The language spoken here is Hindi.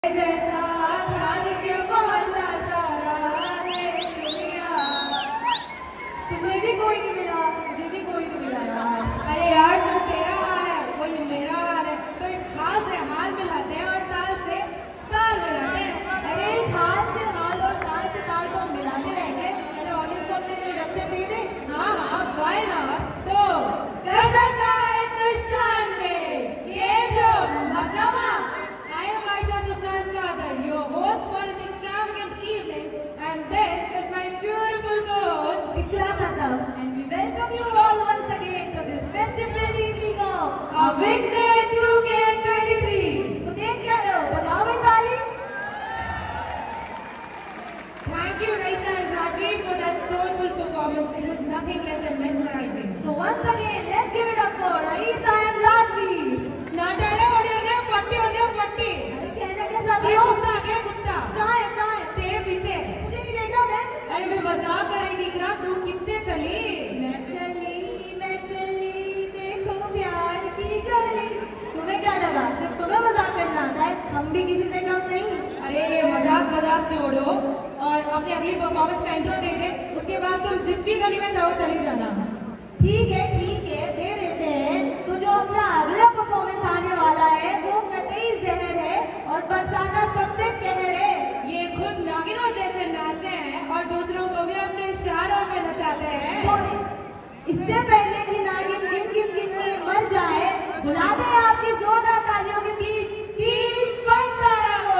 जैसा चाँद के मोहल्ला सारा रे दुनिया। तुझे भी कोई नहीं मिला, मुझे भी कोई नहीं मिला यार। अरे यार जो तेरा हाल है वही मेरा हाल है, तो इस हाल से हाल मिलाते हैं और ताल से ताल मिलाते हैं। अरे इस हाल से हाल और ताल से ताल को हम मिलाते रहेंगे। पहले ऑडियंस को अपने इंट्रोडक्शन दे दे। हाँ हाँ वाई नॉट। तो गजब का हिंदुस्तान में ये जो Mokama. I am Varsha Supraskada, your host for this extravagant evening, and this is my beautiful co-host Chikra Khatam, and we welcome you all once again to this festival evening of Awakening 2K23. तो देख क्या रहे हो, बजाओ भाई ताली। Thank you Raisa and Rajveer for that soulful performance. It was nothing less than mesmerizing. So once again, let's give it up for Raisa and Rajveer. नाटारे ऑडियंस ने पट्टी बंदे पट्टी। अरे कहना क्या चाहती हो? कुत्ता क्या कुत्ता? कहाँ है तेरे पीछे। मुझे नहीं देख रहा मैं। अरे मैं मजाक कर रही थी इकरा, तू कितने चली? मैं चली देखो प्यार की गली। तुम्हें क्या लगा सिर्फ तुम्हें मजाक करना आता है? हम भी किसी से कम नहीं। अरे मजाक छोड़ो और अपनी अगली परफॉर्मेंस का इंट्रो दे दे, उसके बाद तुम जिस भी गली में चाहो चली जाना। ठीक है दे देते हैं। तो जो अपना अगला परफॉर्मेंस आने वाला है वो कतई जहर है और बरसाना सब पे कहर है। ये खुद नागिनों जैसे नाचते हैं और दूसरों को भी अपने इशारों में नचाते हैं। तो इससे पहले कि नागिन गिन के मर जाए, बुला दे आपकी जोरदार तालियों के बीच टीम पंचसारा को।